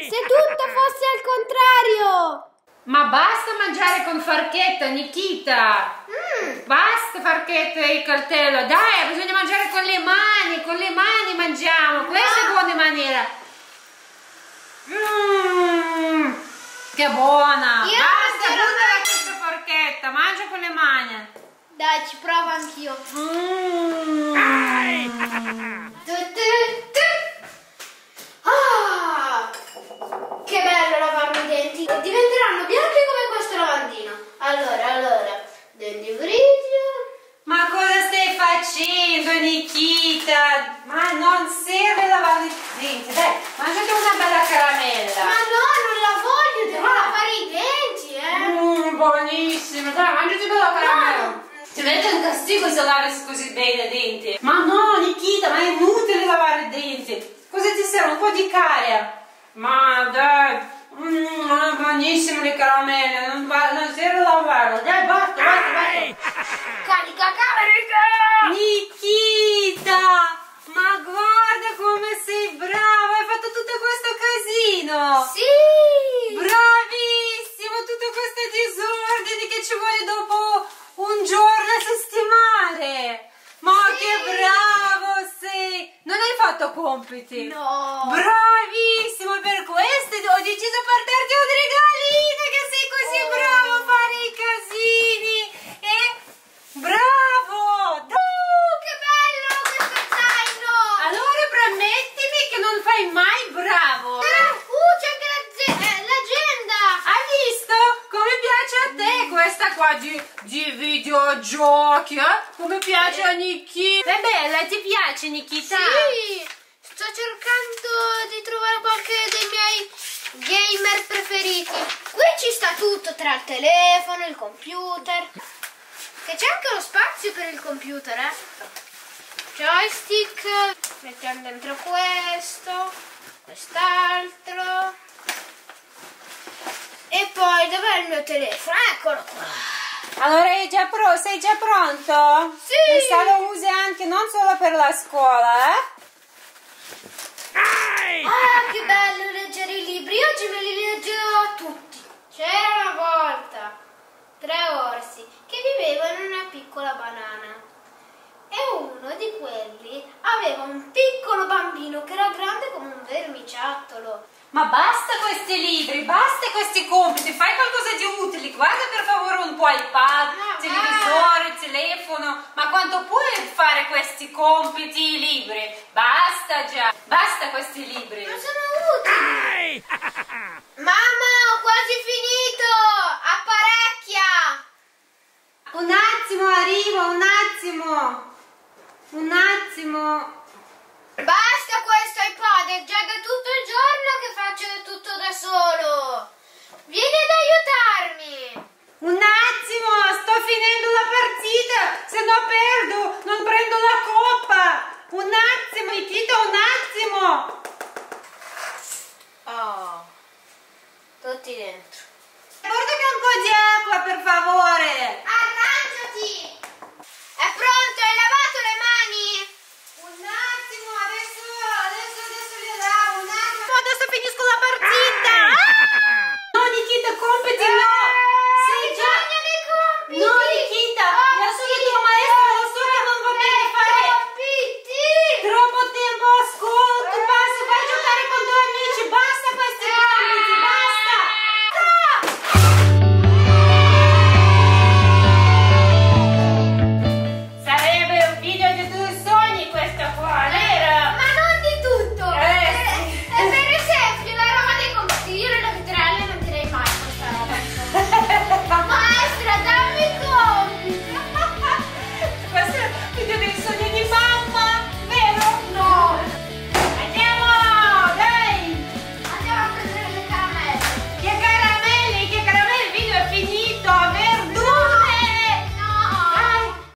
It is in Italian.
Se tutto fosse al contrario! Ma basta mangiare con forchetta, Nikita! Basta forchetta e coltello, dai, bisogna mangiare con le mani mangiamo, questa è buona maniera. Che buona! Io Basta, mangerò buttala questa forchetta, mangia con le mani. Dai, ci provo anch'io. Ah, che bello lavarmi i denti. Diventeranno bianchi come questo lavandino. Allora, dentifricio. Ma cosa stai facendo, Nikita? Ma non serve lavare i denti, dai, mangiati una bella caramella. Ma no, non la voglio, devo lavare i denti, Buonissimo, dai, mangiati bella caramella. Ti mette un castigo se lavi così bene i denti. Ma no, Nikita, ma è inutile lavare i denti. Cosa ti serve? Un po' di caria. Ma dai, buonissimo le caramelle, non serve lavarlo. Dai, basta. Carica. Nikita, ma guarda come sei bravo, hai fatto tutto questo casino. Sì. Bravissimo, tutto questo disordine che ci vuole dopo un giorno a sistemare. Ma Sì. che bravo sei. Non hai fatto compiti? No. Bravissimo, per questo ho deciso di portarti un regalino, che sei così bravo a fare i casini. E bravo. Che bello questo zaino. Allora promettimi che non fai mai bravo. C'è anche l'agenda. Hai visto? Come piace a te questa qua di videogiochi, eh? Come piace a Nikita. È bella, ti piace, Nikita? Sì, sto cercando di trovare qualche dei miei gamer preferiti. Qui ci sta tutto, tra il telefono, il computer. Che c'è anche lo spazio per il computer, Joystick, mettiamo dentro questo, quest'altro. E poi dov'è il mio telefono? Eccolo qua. Allora sei già pronto? Sì. Questa lo usi anche non solo per la scuola, Ah, che bello leggere i libri. Oggi me li leggerò tutti. C'era una volta 3 orsi che vivevano in una piccola banana. E uno di quelli aveva un piccolo bambino che era grande come un vermiciattolo. Ma basta questi libri, basta questi compiti, fai qualcosa di utile, guarda per favore un po' iPad, televisore, telefono, ma quanto puoi fare questi compiti, libri? Basta già, basta questi libri. Non sono utili. Mamma, ho quasi finito. Apparecchia. Un attimo, arrivo, un attimo. Basta questo iPad, è già da tutto il giorno che faccio tutto da solo. Vieni ad aiutarmi. Un attimo, sto finendo la partita, se no perdo, non prendo la coppa. Un attimo, Nikita, un attimo. Oh, tutti dentro. Portami un po' di acqua, per favore. Arrangiati.